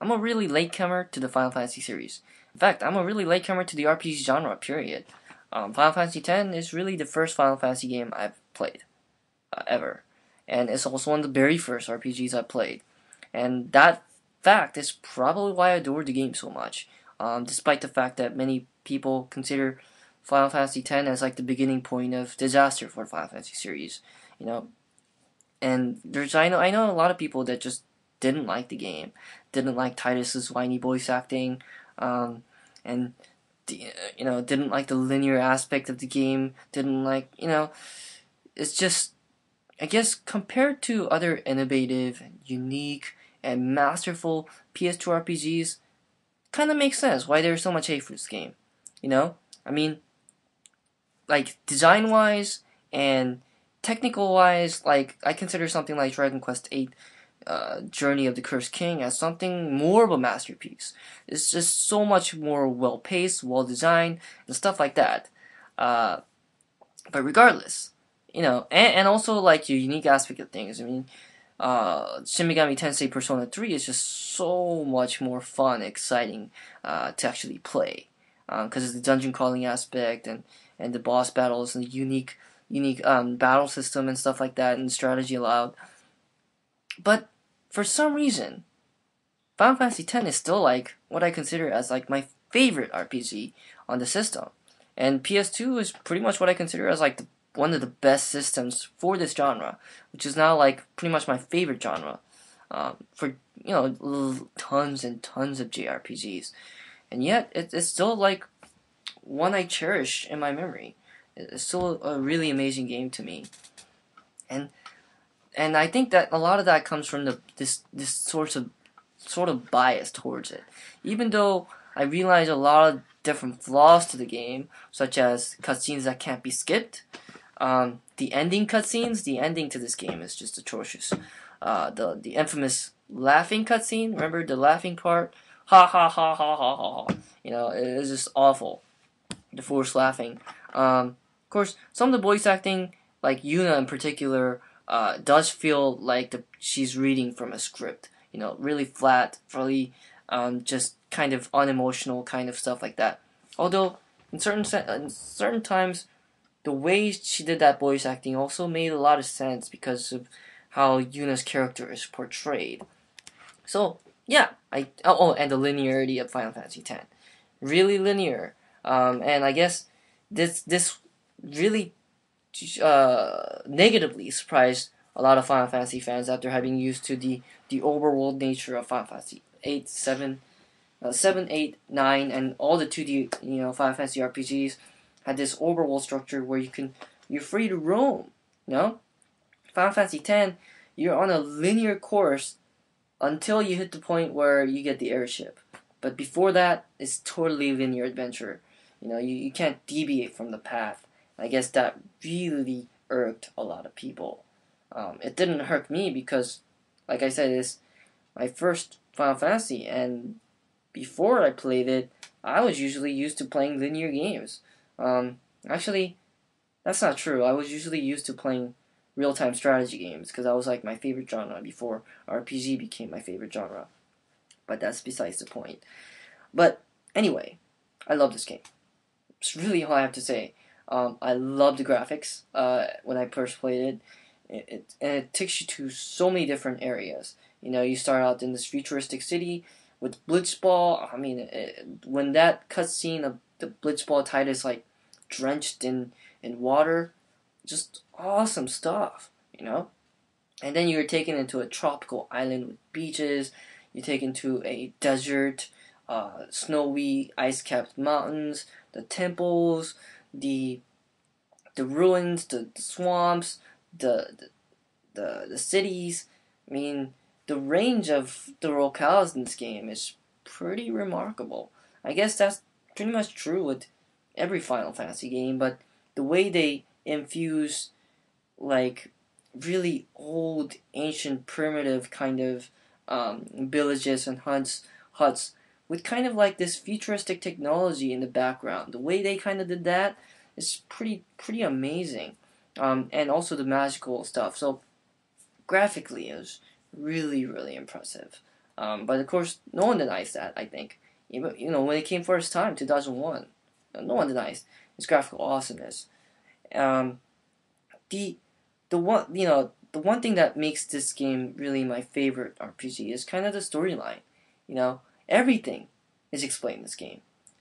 I'm a really latecomer to the Final Fantasy series. In fact, I'm a really latecomer to the RPG genre, period. Final Fantasy X is really the first Final Fantasy game I've played, ever. And it's also one of the very first RPGs I played. And that fact is probably why I adore the game so much. Despite the fact that many people consider Final Fantasy X as like the beginning point of disaster for the Final Fantasy series, you know. And I know a lot of people that just didn't like the game, didn't like Titus's whiny voice acting, and didn't like the linear aspect of the game, didn't like it's just, I guess, compared to other innovative, unique, and masterful PS2 RPGs, kind of makes sense why there's so much hate for this game. I mean, like design wise and technical wise, like I consider something like Dragon Quest VIII, Journey of the Cursed King as something more of a masterpiece. It's just so much more well paced, well designed, and stuff like that. Uh, but regardless, and also like your unique aspect of things. I mean, Shin Megami Tensei Persona 3 is just so much more fun, exciting to actually play, because of the dungeon crawling aspect and the boss battles and the unique battle system and stuff like that and strategy allowed. But for some reason, Final Fantasy X is still like what I consider as like my favorite RPG on the system, and PS2 is pretty much what I consider as like one of the best systems for this genre, which is now like pretty much my favorite genre, for tons and tons of JRPGs, and yet it's still like one I cherish in my memory. It's still a really amazing game to me, and I think that a lot of that comes from this sort of bias towards it. Even though I realize a lot of different flaws to the game, such as cutscenes that can't be skipped, the ending cutscenes, the ending to this game is just atrocious. The infamous laughing cutscene, remember the laughing part? Ha ha ha ha ha ha ha. It is just awful. The forced laughing. Of course, some of the voice acting, like Yuna in particular, does feel like she's reading from a script. Really flat, really just kind of unemotional kind of stuff like that. Although in certain times, the way she did that voice acting also made a lot of sense because of how Yuna's character is portrayed. So yeah, and the linearity of Final Fantasy X, really linear, and I guess this really negatively surprised a lot of Final Fantasy fans after having used to the overworld nature of Final Fantasy 8, 7, 7, 8, 9, and all the 2D Final Fantasy RPGs had this overworld structure where you're free to roam. Final Fantasy X, you're on a linear course until you hit the point where you get the airship. But before that, it's totally linear adventure. You can't deviate from the path. I guess that really irked a lot of people. It didn't hurt me because, like I said, it's my first Final Fantasy, and before I played it, I was usually used to playing linear games. Actually, that's not true. I was usually used to playing real-time strategy games because that was like my favorite genre before RPG became my favorite genre. But that's besides the point. But anyway, I love this game. It's really all I have to say. I love the graphics when I first played it. And it takes you to so many different areas. You start out in this futuristic city with Blitzball. I mean, when that cutscene of the Blitzball Titus like drenched in water, just awesome stuff. And then you're taken into a tropical island with beaches. You're taken to a desert, snowy, ice-capped mountains, the temples, the ruins, the swamps, the cities. I mean, the range of the locales in this game is pretty remarkable. I guess that's pretty much true with every Final Fantasy game, but the way they infuse like really old, ancient, primitive kind of villages and huts with kind of like this futuristic technology in the background. The way they kind of did that is pretty amazing, and also the magical stuff. So graphically, it was really impressive. But of course, no one denies that. I think even when it came first time, 2001, no one denies its graphical awesomeness. Um, the the one thing that makes this game really my favorite RPG is kind of the storyline. Everything is explained in this game.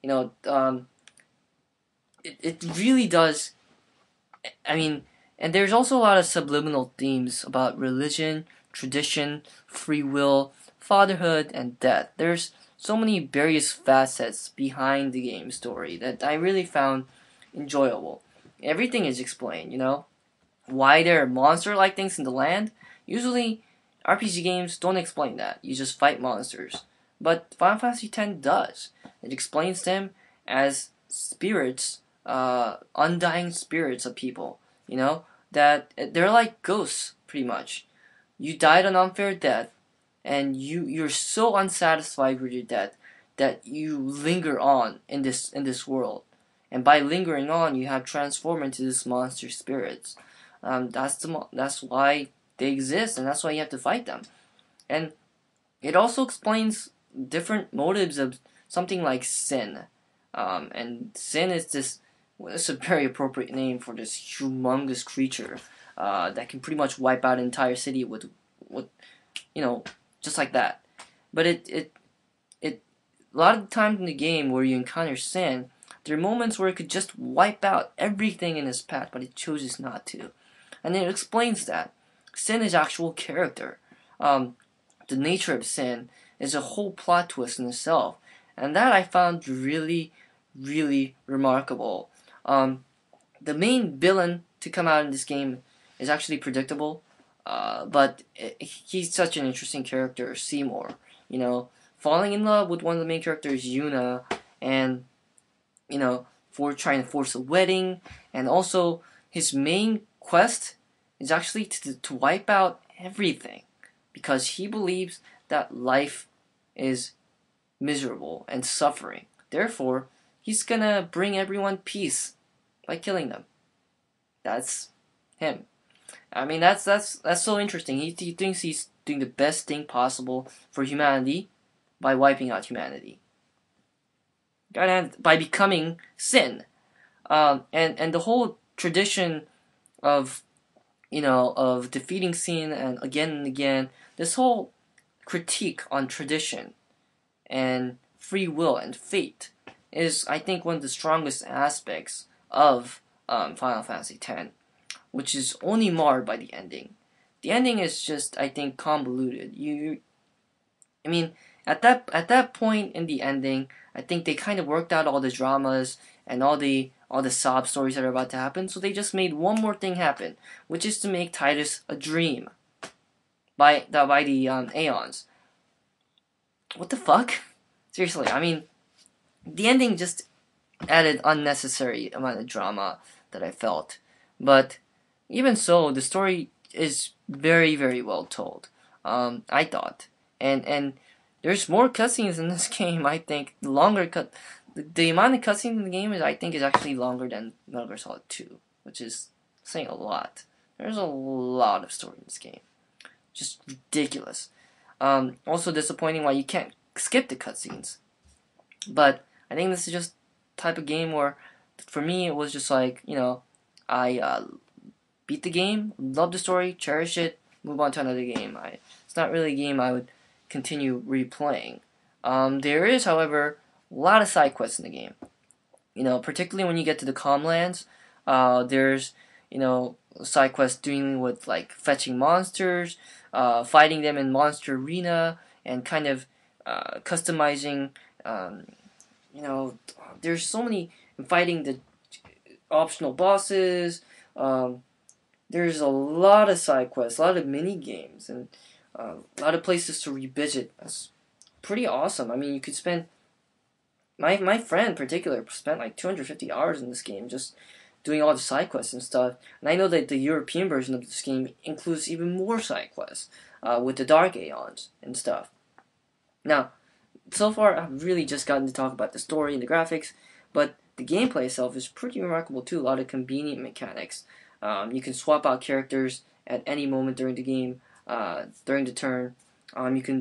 It really does. I mean, and there's also a lot of subliminal themes about religion, tradition, free will, fatherhood, and death. There's so many various facets behind the game story that I really found enjoyable. Everything is explained. Why there are monster-like things in the land. Usually, RPG games don't explain that. You just fight monsters. But Final Fantasy X does. It explains them as spirits, undying spirits of people. That they're like ghosts, pretty much. You died an unfair death, and you're so unsatisfied with your death that you linger on in this world. And by lingering on, you have transformed into this monster spirits. That's why they exist, and that's why you have to fight them. And it also explains different motives of something like sin. And sin is this. Well, it's a very appropriate name for this humongous creature that can pretty much wipe out an entire city with just like that. But a lot of the times in the game where you encounter sin, there are moments where it could just wipe out everything in its path, but it chooses not to. And it explains that sin is actual character. The nature of sin is a whole plot twist in itself, and that I found really, really remarkable. The main villain to come out in this game is actually predictable, but he's such an interesting character, Seymour. Falling in love with one of the main characters, Yuna, and for trying to force a wedding, and also his main quest is actually to wipe out everything, because he believes that life is miserable and suffering. Therefore, he's gonna bring everyone peace by killing them. That's him. I mean, that's so interesting. He thinks he's doing the best thing possible for humanity by wiping out humanity. By becoming sin. And the whole tradition of of defeating sin and again, this whole critique on tradition and free will and fate is, I think, one of the strongest aspects of Final Fantasy X, which is only marred by the ending. The ending is just, I think, convoluted. I mean, at that point in the ending, I think they kind of worked out all the dramas and all the sob stories that are about to happen. So they just made one more thing happen, which is to make Tidus a dream by the Aeons. What the fuck? Seriously, I mean, the ending just added unnecessary amount of drama that I felt. But even so, the story is very, very well told. I thought, and there's more cutscenes in this game. I think the amount of cutscenes in the game is actually longer than Metal Gear Solid 2, which is saying a lot. There's a lot of story in this game, just ridiculous. Also disappointing why you can't skip the cutscenes. But I think this is just type of game where, for me, it was just like, I beat the game, love the story, cherish it, move on to another game. It's not really a game I would continue replaying. There is, however, a lot of side quests in the game. Particularly when you get to the Calm Lands, there's, side quests dealing with, like, fetching monsters, fighting them in Monster Arena, and kind of customizing, there's so many, fighting the optional bosses. There's a lot of side quests, a lot of mini games, and a lot of places to revisit. That's pretty awesome. I mean, you could spend. My friend in particular spent like 250 hours in this game just doing all the side quests and stuff. And I know that the European version of this game includes even more side quests with the Dark Aeons and stuff. Now, so far I've really just gotten to talk about the story and the graphics, but the gameplay itself is pretty remarkable too. A lot of convenient mechanics. You can swap out characters at any moment during the game, during the turn. You can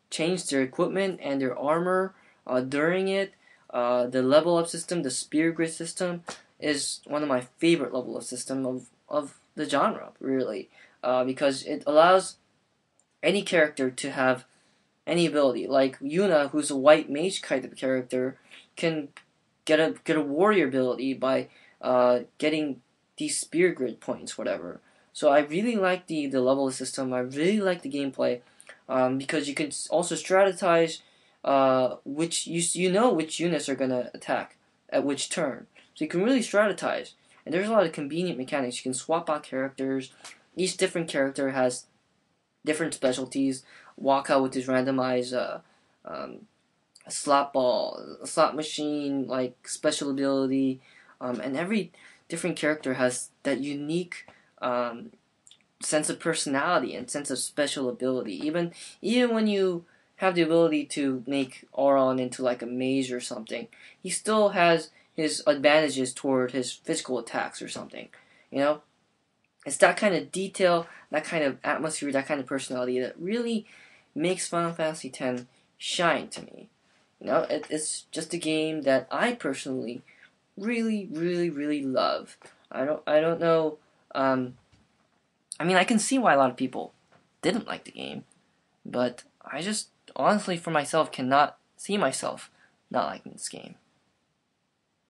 changed their equipment and their armor during it. The level up system, the spear grid system, is one of my favorite level up system of the genre, really, because it allows any character to have any ability. Like Yuna, who's a white mage kind of character, can get a warrior ability by getting these spear grid points, whatever. So I really like the level system. I really like the gameplay because you can also strategize which you know which units are gonna attack at which turn. So you can really strategize. And there's a lot of convenient mechanics. You can swap out characters. Each different character has different specialties. Waka with his randomized a slot ball, a slot machine, like special ability, and every different character has that unique sense of personality and sense of special ability. Even when you have the ability to make Auron into like a mage or something, he still has his advantages toward his physical attacks or something. You know, it's that kind of detail, that kind of atmosphere, that kind of personality that really makes Final Fantasy X shine to me. You know, it's just a game that I personally really, really, really love. I don't know. I mean, I can see why a lot of people didn't like the game, but I just honestly, for myself, cannot see myself not liking this game.